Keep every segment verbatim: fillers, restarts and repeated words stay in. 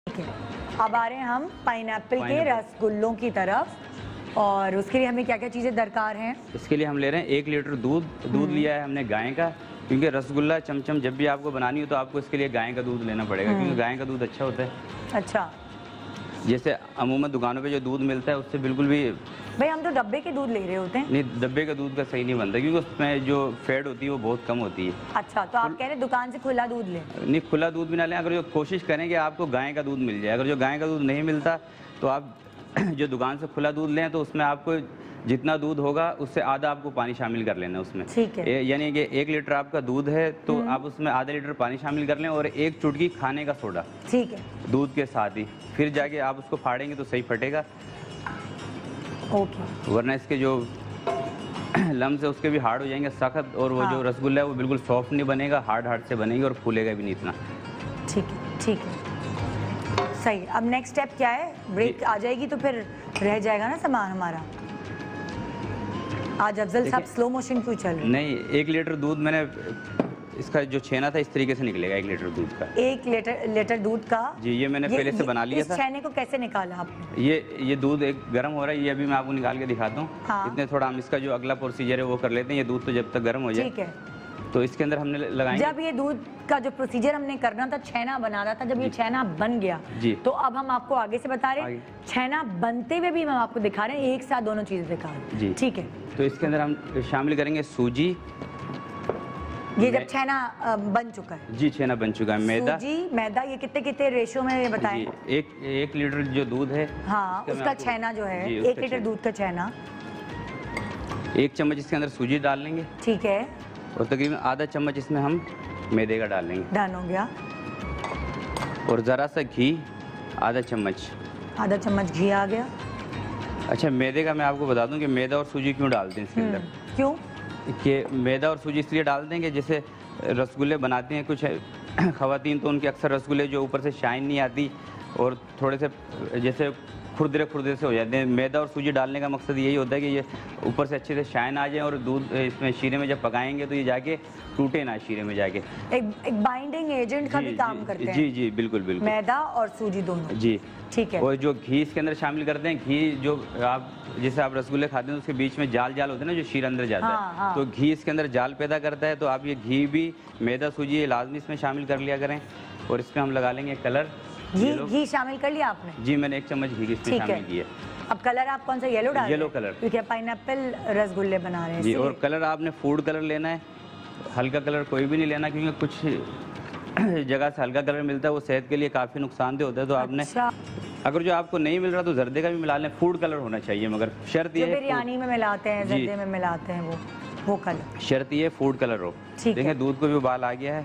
अब आ रहे हैं हम पाइनएप्पल के रसगुल्लों की तरफ, और उसके लिए हमें क्या क्या चीज़ें दरकार हैं? इसके लिए हम ले रहे हैं एक लीटर दूध। दूध लिया है हमने गाय का, क्योंकि रसगुल्ला चमचम जब भी आपको बनानी हो तो आपको इसके लिए गाय का दूध लेना पड़ेगा, क्योंकि गाय का दूध अच्छा होता है। अच्छा, जैसे अमूमन दुकानों पे जो दूध मिलता है उससे बिल्कुल भी। भाई हम तो डब्बे के दूध ले रहे होते हैं। नहीं, डब्बे का दूध का सही नहीं बनता, क्योंकि उसमें जो फैट होती है वो बहुत कम होती है। अच्छा, तो आप कह रहे हैं दुकान से खुला दूध लें? नहीं, खुला दूध भी ना लें। अगर जो कोशिश करें कि आपको गाय का दूध मिल जाए, अगर जो गाय का दूध नहीं मिलता तो आप जो दुकान से खुला दूध लें तो उसमें आपको जितना दूध होगा उससे आधा आपको पानी शामिल कर लेना उसमें। ठीक है। यानी कि एक लीटर आपका दूध है तो आप उसमें आधा लीटर पानी शामिल कर लें और एक चुटकी खाने का सोडा। ठीक है। दूध के साथ ही फिर जाके आप उसको फाड़ेंगे तो सही फटेगा। ओके। वरना इसके जो लम्स है उसके भी हार्ड हो जाएंगे, सख्त, और वो हाँ। जो रसगुल्ला है वो बिल्कुल सॉफ्ट नहीं बनेगा, हार्ड हार्ड से बनेगी और फूलेगा भी नहीं इतना। ठीक है, ठीक है, सही। अब नेक्स्ट स्टेप क्या है? ब्रेक आ जाएगी तो फिर रह जाएगा ना सामान हमारा। आज अफजल साहब स्लो मोशन क्यों चल रहे हैं? नहीं, एक लीटर दूध मैंने इसका जो छेना था इस तरीके से निकलेगा एक लीटर दूध का। एक लीटर लीटर दूध का? जी, ये मैंने ये, पहले से बना लिया था। इस छेने को कैसे निकाला आपने? ये ये दूध एक गर्म हो रहा है, ये अभी मैं आपको निकाल के दिखाता हूँ। हाँ। इतने थोड़ा हम इसका जो अगला प्रोसीजर है वो कर लेते हैं। ये दूध तो जब तक गर्म हो जाए, ठीक है, तो इसके अंदर हमने लगाएंगे। जब ये दूध का जो प्रोसीजर हमने करना था, छेना बनाना था, जब ये छेना बन गया जी, तो अब हम आपको आगे से बता रहे हैं, छेना बनते हुए भी हम आपको दिखा रहे हैं, एक साथ दोनों चीजें दिखा रहे हैं जी। ठीक है, तो इसके अंदर हम शामिल करेंगे सूजी। ये जब छेना बन चुका है जी, छेना बन चुका है। मैदा, सूजी, मैदा, ये कितने कितने रेशो में ये बताएं? एक एक लीटर जो दूध है, हाँ, उसका छेना जो है, एक लीटर दूध का छेना, एक चम्मच इसके अंदर सूजी डाल लेंगे। ठीक है, और तकरीबन आधा चम्मच इसमें हम मैदे का डाल लेंगे। डन हो गया। और ज़रा सा घी, आधा चम्मच, आधा चम्मच घी आ गया। अच्छा, मैदे का मैं आपको बता दूं कि मैदा और सूजी क्यों डालते हैं इसके अंदर। क्यों? कि मैदा और सूजी इसलिए डाल देंगे, जैसे रसगुल्ले बनाते हैं कुछ ख़वातीन, तो उनके अक्सर रसगुल्ले जो ऊपर से शाइन नहीं आती और थोड़े से जैसे खुरदरे खुरदरे से हो जाते हैं। मैदा और सूजी डालने का मकसद यही होता है कि ये ऊपर से अच्छे से शाइन आ जाए और दूध इसमें शीरे में जब पकाएंगे तो ये जाके टूटे ना शीरे में जाके। एक, एक बाइंडिंग एजेंट का भी काम करते हैं। जी जी, बिल्कुल बिल्कुल, मैदा और सूजी दोनों जी। ठीक है। और जो घी इसके अंदर शामिल करते हैं, घी जो आप जैसे आप रसगुल्ले खाते हैं उसके बीच में जाल जाल होते हैं ना, जो शीरा अंदर जाता हाँ, है हाँ। तो घी इसके अंदर जाल पैदा करता है, तो आप ये घी भी, मैदा, सूजी, ये लाजमी इसमें शामिल कर लिया करें। और इसमें हम लगा लेंगे कलर। घी घी शामिल कर लिया आपने? जी, मैंने एक चम्मच घी इसमें शामिल किया। अब कलर आप कौन सा येलो डाल? येलो कलर, क्योंकि पाइनएप्पल रसगुल्ले बना रहे हैं जी। और कलर आपने फूड कलर लेना है, हल्का कलर कोई भी नहीं लेना, क्योंकि कुछ जगह से हल्का कलर मिलता है वो सेहत के लिए काफ़ी नुकसानदेह होता है। तो आपने अच्छा। अगर जो आपको नहीं मिल रहा तो जर्दे का भी मिला लें, फूड कलर होना चाहिए, मगर शर्त ये बिरयानी में मिलाते हैं, जर्दे में मिलाते हैं वो वो कलर, शर्त ये फूड कलर हो। देखें दूध को भी उबाल आ गया है,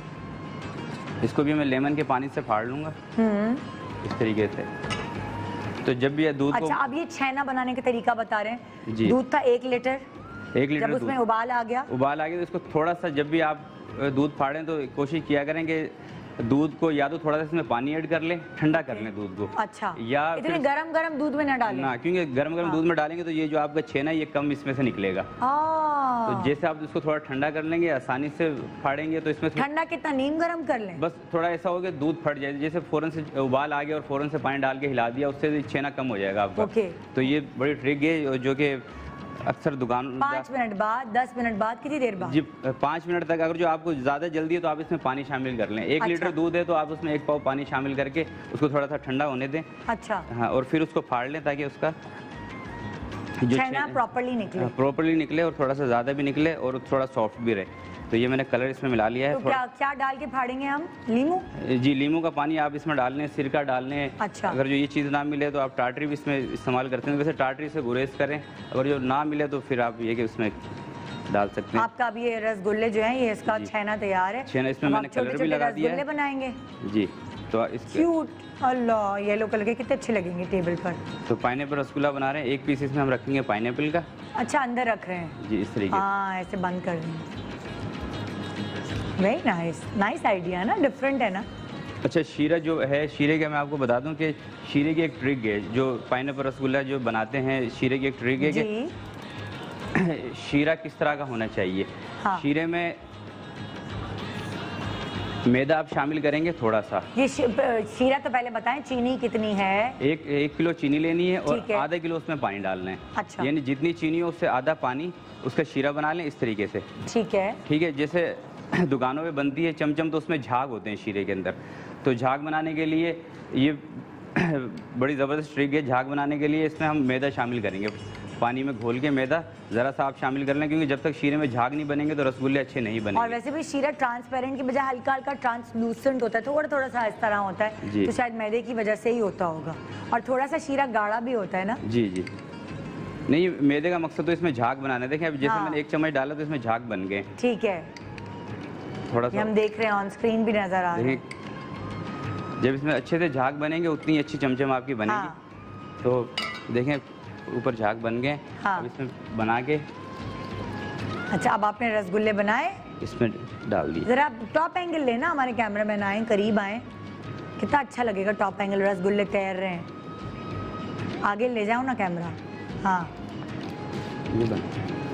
इसको भी मैं लेमन के पानी से फाड़ लूंगा इस तरीके से। तो जब भी ये दूध अच्छा, को... अब ये छेना बनाने का तरीका बता रहे हैं जी। दूध था एक लीटर, एक लीटर जब उसमें उबाल आ गया, उबाल आ गया तो इसको थोड़ा सा, जब भी आप दूध फाड़ें तो कोशिश किया करें कि दूध को या तो थोड़ा सा इसमें पानी ऐड कर लें, ठंडा कर लें दूध को। अच्छा, या इतने गरम गरम दूध में ना डालें ना, क्योंकि गरम गरम हाँ। दूध में डालेंगे तो ये जो आपका छेना ये कम इसमें से निकलेगा। तो जैसे आप इसको थोड़ा ठंडा कर लेंगे, आसानी से फाड़ेंगे तो इसमें ठंडा कितना, नीम गरम कर लें, बस थोड़ा ऐसा हो गया दूध फट जाए, जैसे फौरन से उबाल आ गया और फौरन से पानी डाल के हिला दिया, उससे छेना कम हो जाएगा आपका। तो ये बड़ी ट्रिक है जो कि अक्सर दुकान पाँच मिनट बाद, दस मिनट बाद, कितनी देर बाद? जी, पाँच मिनट तक। अगर जो आपको ज़्यादा जल्दी है तो आप इसमें पानी शामिल कर लें। एक अच्छा। लीटर दूध है तो आप उसमें एक पाव पानी शामिल करके उसको थोड़ा सा ठंडा होने दें। अच्छा हाँ, और फिर उसको फाड़ लें ताकि उसका जो छेना प्रॉपर्ली निकले, प्रॉपर्ली निकले और थोड़ा सा ज़्यादा भी निकले और थोड़ा सॉफ्ट भी रहे। तो ये मैंने कलर इसमें मिला लिया है। तो क्या क्या डाल के फाड़ेंगे हम? लीमू? जी, लीमू का पानी आप इसमें डाल लें, सिरका डाल लें। अच्छा। अगर जो ये चीज़ ना मिले तो आप टाटरी भी इसमें इस्तेमाल करते हैं, वैसे टाटरी से गुरेज करें। अगर जो ना मिले तो फिर आप ये कि उसमें डाल सकते हैं। आपका अभी ये रसगुल्ले जो हैं ये इसका छेना तैयार है। छेना इसमें मैंने कलर भी लगा दिया है। बनाएंगे जी, तो क्यूट, अल्लाह येलो कलर के कितने अच्छे लगेंगे टेबल पर। तो पाइनएप्पल रसगुल्ला बना रहे हैं, एक पीस इसमें हम रखेंगे पाइनएप्पल का। अच्छा, अंदर रख रहे हैं जी, इस तरीके। हाँ, ऐसे बंद कर देंगे। वेरी नाइस, नाइस आइडिया ना, डिफरेंट है ना। अच्छा, शीरा जो है, शीरे का मैं आपको बता दूं कि शीरे की एक ट्रिक है, जो पाइनएप्पल रसगुल्ला जो बनाते हैं, शीरे की एक ट्रिक है कि शीरा किस तरह का होना चाहिए। हाँ। शीरे में मैदा आप शामिल करेंगे थोड़ा सा। ये शीरा तो पहले बताएं, चीनी कितनी है? एक एक किलो चीनी लेनी है और है। आधा किलो उसमें पानी डालना है। अच्छा। यानी जितनी चीनी हो उससे आधा पानी, उसका शीरा बना लें इस तरीके से। ठीक है। ठीक है, जैसे दुकानों में बनती है चमचम, तो उसमें झाग होते हैं शीरे के अंदर। तो झाग बनाने के लिए ये बड़ी ज़बरदस्त ट्रिक है। झाग बनाने के लिए इसमें हम मैदा शामिल करेंगे, पानी में घोल के मैदा ज़रा सा आप शामिल कर लें, क्योंकि जब तक शीरे में झाग नहीं बनेंगे तो रसगुल्ले अच्छे नहीं बनेंगे। और वैसे भी शीरा ट्रांसपेरेंट की बजाय हल्का हल्का ट्रांसलूसेंट होता है, थोड़ा थोड़ा सा इस तरह होता है, तो शायद मैदे की वजह से ही होता होगा। और थोड़ा सा शीरा गाढ़ा भी होता है ना? जी जी, नहीं मैदे का मकसद तो इसमें झाग बनाना है। देखें अब जैसे हाँ। मैंने एक चम्मच डाला तो इसमें झाग बन गए। ठीक है, थोड़ा सा हम देख रहे हैं, ऑन स्क्रीन भी नजर आ रहे हैं। जब इसमें अच्छे से झाग बनेंगे उतनी अच्छी चमचम आपकी बनेगी। हाँ। तो देखें ऊपर झाग बन गए। हाँ। अब इसमें बना के, अच्छा अब आपने रसगुल्ले बनाए, इसमें डाल दिए। जरा टॉप एंगल लेना, हमारे कैमरामैन आए करीब आए, कितना अच्छा लगेगा टॉप एंगल, रसगुल्ले तैर रहे हैं। आगे ले जाओ ना कैमरा। हाँ ये बन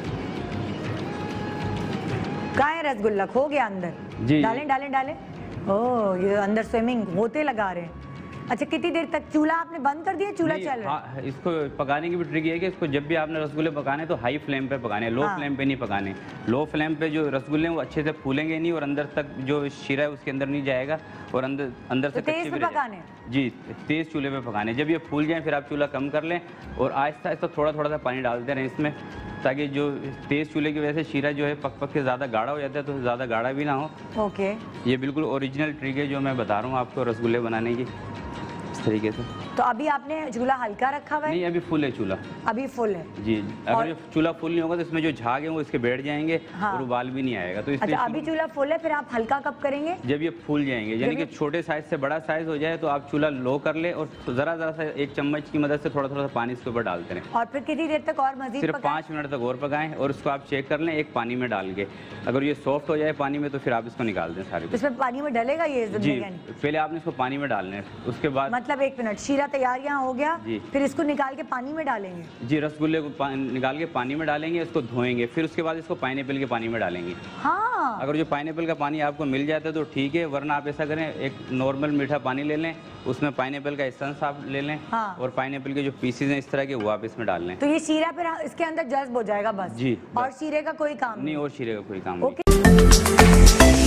कहाँ है रसगुल्ला? खो गया अंदर। जी डालें डालें डालें। ओह ये अंदर स्विमिंग होते लगा रहे हैं। अच्छा कितनी देर तक? चूल्हा आपने बंद कर दिया? चूल्हा चल रहा है? हाँ, इसको पकाने की भी ट्रिक ये है कि इसको जब भी आपने रसगुल्ले पकाने तो हाई फ्लेम पे पकाने, लो हाँ। फ्लेम पे नहीं पकाने। लो फ्लेम पे जो रसगुल्ले हैं वो अच्छे से फूलेंगे नहीं और अंदर तक जो शीरा है उसके अंदर नहीं जाएगा और अंदर अंदर से तो तेज पे पकाने? जी तेज चूल्हे पे पकाने। जब ये फूल जाए फिर आप चूल्हा कम कर लें और आहिस्ता आहिस्ता थोड़ा थोड़ा सा पानी डालते रहें इसमें, ताकि जो तेज चूल्हे की वजह से शीरा जो है पक पक के ज़्यादा गाढ़ा हो जाता है, तो ज़्यादा गाढ़ा भी ना हो। ओके, ये बिल्कुल ओरिजिनल ट्रिक है जो मैं बता रहा हूँ आपको रसगुल्ले बनाने की, इस तरीके से। तो अभी आपने चूल्हा हल्का रखा हुआ है? नहीं अभी फुल है चूल्हा। अभी फुल है जी। अगर चूल्हा फुल नहीं होगा तो इसमें जो झाग है वो इसके बैठ जाएंगे। हाँ। और उबाल भी नहीं आएगा। तो इसलिए अच्छा अभी चूल्हा फुल है, फिर आप हल्का कब करेंगे? जब ये फूल जाएंगे, यानी कि छोटे साइज से बड़ा साइज हो जाए तो आप चूल्हा लो कर ले और जरा जरा सा एक चम्मच की मदद से थोड़ा थोड़ा सा पानी इसके ऊपर डालते रहें। और फिर कितनी देर तक और मजीद? सिर्फ पाँच मिनट तक और पकाएं और उसको आप चेक कर लें एक पानी में डाल के। अगर ये सॉफ्ट हो जाए पानी में तो फिर आप इसको निकाल दें सारे। इसमें पानी में डलेगा ये? जी पहले आपने इसको पानी में डालना है, उसके बाद मतलब एक मिनट, शीरा तैयार यहाँ हो गया, फिर इसको निकाल के पानी में डालेंगे? जी रसगुल्ले को निकाल के पानी में डालेंगे, इसको धोएंगे, फिर उसके बाद इसको पाइनएप्पल के पानी में डालेंगे। हाँ। अगर जो पाइनएप्पल का पानी आपको मिल जाता है तो ठीक है, वरना आप ऐसा करें एक नॉर्मल मीठा पानी ले लें, उसमें पाइनएप्पल का एसेंस आप ले लें। हाँ। और पाइनएप्पल के जो पीसेज हैं इस तरह के वो आप इसमें डाल लें, तो ये शीरा फिर इसके अंदर जज्ब हो जाएगा बस। जी, और शीरे का कोई काम नहीं? और शीरे का कोई काम नहीं।